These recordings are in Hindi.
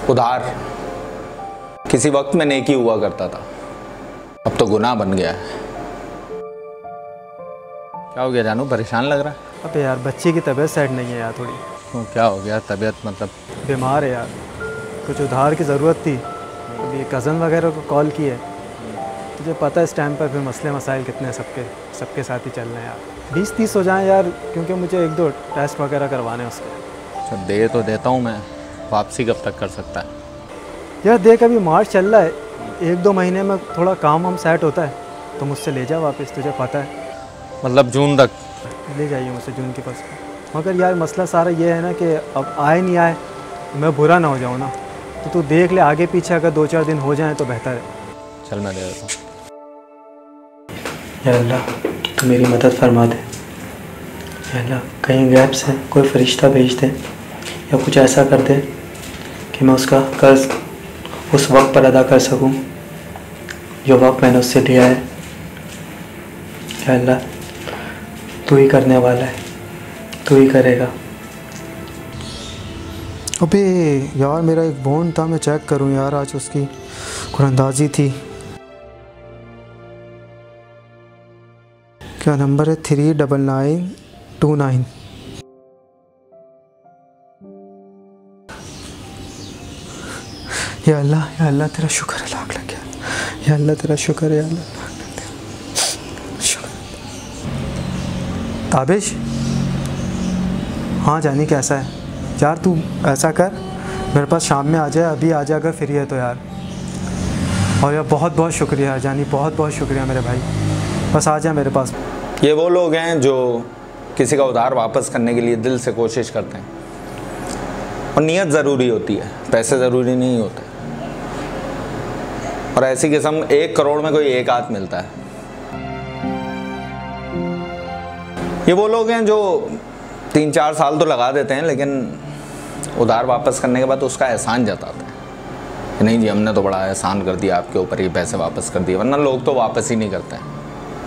उधार किसी वक्त में नेकी हुआ करता था, अब तो गुनाह बन गया है। क्या हो गया जानू, परेशान लग रहा है? अबे यार बच्ची की तबीयत सेट नहीं है यार थोड़ी। क्यों, क्या हो गया? तबीयत मतलब बीमार है यार, कुछ उधार की ज़रूरत थी। अभी कज़न वगैरह को कॉल की है। तुझे पता है इस टाइम पर फिर मसले मसाइल कितने सबके साथ ही चल रहे हैं यार। 20-30 हो जाएं यार, क्योंकि मुझे 1-2 टेस्ट वगैरह करवाने हैं उसके। अच्छा दे तो देता हूँ मैं, वापसी कब तक कर सकता है? यार देख अभी मार्च चल रहा है, 1-2 महीने में थोड़ा काम हम सेट होता है तो मुझसे ले जा वापस, तुझे पता है। मतलब जून तक? ले जाइए मुझसे जून के पास। मगर यार मसला सारा ये है ना कि अब आए नहीं आए मैं बुरा ना हो जाऊँ ना, तो तू देख ले आगे पीछे, अगर 2-4 दिन हो जाए तो बेहतर है। चल मैं दे देता हूँ। या अल्लाह तू मेरी मदद फरमा दे। या अल्लाह कहीं गैप्स है, कोई फरिश्ता भेज दे या कुछ ऐसा कर दे कि मैं उसका कर्ज उस वक्त पर अदा कर सकूं जो वक्त मैंने उससे लिया है। या अल्लाह तू ही करने वाला है, तू ही करेगा। अबे यार मेरा एक बोन था, मैं चेक करूं यार, आज उसकी कुरंदाजी थी। क्या नंबर है? 39929। या अल्लाह तेरा शुक्र है, लाख लग गया। या अल्लाह तेरा शुक्र है, या अल्लाह शुक्र। ताबिश, हाँ जानी कैसा है यार? तू ऐसा कर मेरे पास शाम में आ जाए, अभी आ जा अगर फ्री है तो यार। और यार बहुत बहुत शुक्रिया जानी, बहुत बहुत शुक्रिया मेरे भाई, बस आ जाए मेरे पास। ये वो लोग हैं जो किसी का उधार वापस करने के लिए दिल से कोशिश करते हैं, और नीयत ज़रूरी होती है, पैसे ज़रूरी नहीं होते। और ऐसी किस्म 1 करोड़ में कोई एक आध मिलता है। ये वो लोग हैं जो 3-4 साल तो लगा देते हैं, लेकिन उधार वापस करने के बाद उसका एहसान जताते हैं कि नहीं जी हमने तो बड़ा एहसान कर दिया आपके ऊपर, ये पैसे वापस कर दिए। वरना लोग तो वापस ही नहीं करते हैं।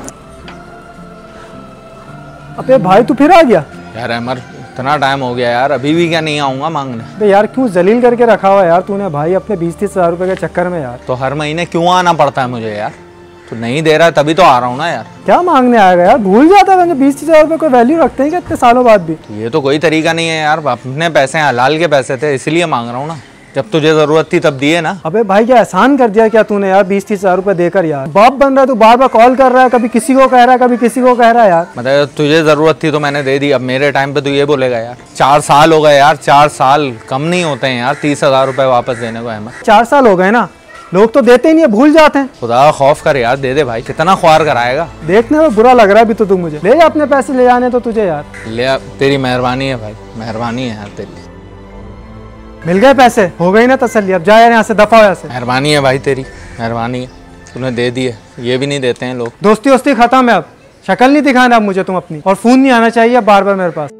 अबे भाई तू फिर आ गया? यार अमर इतना टाइम हो गया यार, अभी भी क्या नहीं आऊँगा मांगने? अबे यार क्यों जलील करके रखा हुआ यार तूने भाई अपने 20-30 हज़ार रुपये के चक्कर में यार। तो हर महीने क्यों आना पड़ता है मुझे यार? तो नहीं दे रहा तभी तो आ रहा हूँ ना यार। क्या मांगने आएगा यार, भूल जाता है 20-30 हज़ार रुपये कोई वैल्यू रखते हैं क्या इतने सालों बाद भी? ये तो कोई तरीका नहीं है यार, अपने पैसे हलाल के पैसे थे इसलिए मांग रहा हूँ ना, जब तुझे जरूरत थी तब दिए ना। अबे भाई क्या एहसान कर दिया क्या तूने यार 20-30 हज़ार रुपये देकर यार? बाप बन रहा है तू, बार बार कॉल कर रहा है, कभी किसी को कह रहा है कभी किसी को कह रहा है यार। मतलब तुझे जरूरत थी तो मैंने दे दी, अब मेरे टाइम पे तू ये बोलेगा यार? 4 साल हो गए यार, 4 साल कम नहीं होते हैं यार 30 हज़ार रुपये वापस देने को। अहमद 4 साल हो गए ना, लोग तो देते ही नहीं है, भूल जाते हैं। खुदा खौफ कर यार, दे दे भाई, कितना ख्वार कराएगा? देखने में बुरा लग रहा है भी तो तू मुझे ले जा अपने पैसे ले जाने तो तुझे यार। ले, तेरी मेहरबानी है भाई, मेहरबानी है यार तेरी। मिल गए पैसे, हो गई ना तसल्ली, अब जा यार यहाँ से, दफा हो यहाँ से। मेहरबानी है भाई तेरी, मेहरबानी है, तूने दे दी है, ये भी नहीं देते हैं लोग। दोस्ती वोस्ती खत्म है अब, शक्ल नहीं दिखाना अब मुझे तुम अपनी, और फोन नहीं आना चाहिए बार बार मेरे पास।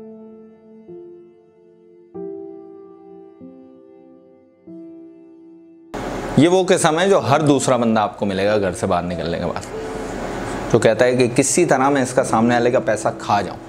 ये वो किस्म है जो हर दूसरा बंदा आपको मिलेगा घर से बाहर निकलने के बाद, जो कहता है कि किसी तरह मैं इसका सामने वाले का पैसा खा जाऊं।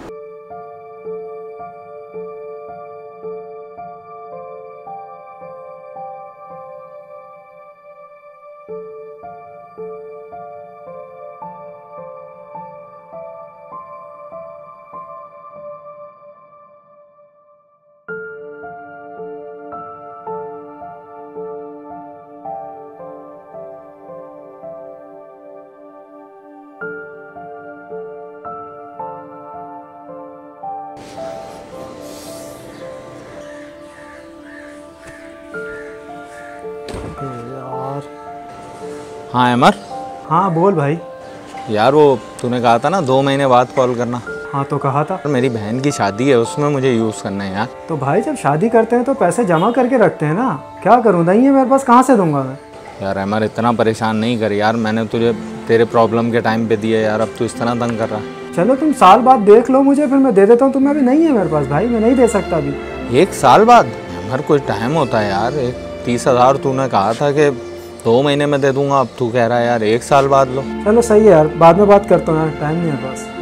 यार हाँ अमर। हाँ बोल भाई। यार वो तूने कहा था ना 2 महीने बाद कॉल करना। हाँ तो कहा था। मेरी बहन की शादी है, उसमें मुझे यूज़ करना है यार। तो भाई जब शादी करते हैं तो पैसे जमा करके रखते हैं ना, क्या करूँ, नहीं है मेरे पास, कहाँ से दूंगा मैं? यार अमर इतना परेशान नहीं कर यार, मैंने तुझे तेरे प्रॉब्लम के टाइम पे दिया यार, अब तू इस तरह तंग कर रहा है। चलो तुम साल बाद देख लो मुझे, फिर मैं दे देता हूँ। तुम्हें अभी नहीं है मेरे पास भाई, मैं नहीं दे सकता अभी। 1 साल बाद? अमर कोई टाइम होता है यार, 30 हज़ार तूने कहा था कि 2 महीने में दे दूंगा, अब तू कह रहा है यार 1 साल बाद लो। चलो सही है यार, बाद में बात करता हूँ यार, टाइम नहीं है मेरे पास।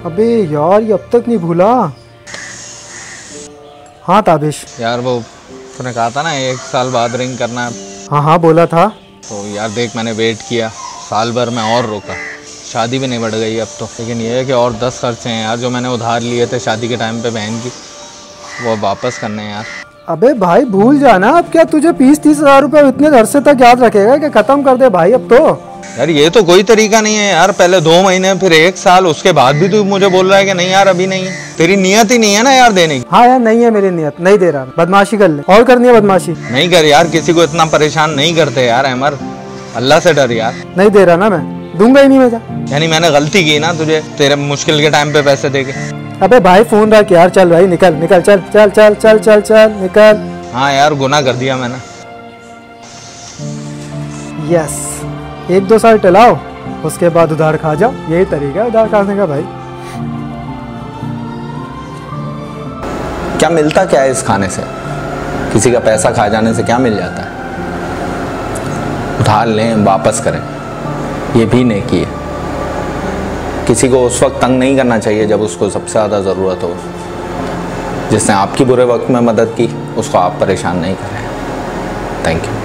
अबे यार ये अब तक नहीं भूला। हाँ ताबिश यार वो तूने कहा था ना 1 साल बाद रिंग करना है। हाँ हाँ बोला था। तो यार देख मैंने वेट किया, साल भर में और रोका, शादी भी नहीं बढ़ गई अब तो। लेकिन ये है कि और 10 खर्चे हैं यार जो मैंने उधार लिए थे शादी के टाइम पे बहन की, वो वापस करने हैं यार। अबे भाई भूल जाना, अब क्या तुझे 20-30 हज़ार रुपये इतने अरसे तक याद रखेगा कि खत्म कर दे भाई अब तो। यार ये तो कोई तरीका नहीं है यार, पहले 2 महीने फिर 1 साल, उसके बाद भी तू मुझे बोल रहा है कि नहीं यार अभी नहीं है। तेरी नियत ही नहीं है ना यार देने की। हाँ यार नहीं है मेरी नियत, नहीं दे रहा। बदमाशी कर ले, और करनी है बदमाशी। नहीं कर यार, किसी को इतना परेशान नहीं करते यार अमर, अल्लाह से डर यार। नहीं दे रहा ना मैं, दूंगा ही नहीं मैं। यानी मैंने गलती की ना तुझे तेरे मुश्किल के टाइम पे पैसे देके। अबे भाई फोन रख यार, चल भाई निकल निकल, चल चल चल चल चल चल निकल। हाँ यार गुनाह कर दिया मैंने। यस 1-2 साल टलाओ, उसके बाद उधार खा जाओ, यही तरीका है उधार खाने का भाई। क्या मिलता क्या है इस खाने से? किसी का पैसा खा जाने से क्या मिल जाता है? उधार लें वापस करें, ये भी नहीं किए। किसी को उस वक्त तंग नहीं करना चाहिए जब उसको सबसे ज़्यादा ज़रूरत हो। जिसने आपकी बुरे वक्त में मदद की उसको आप परेशान नहीं करें। Thank you.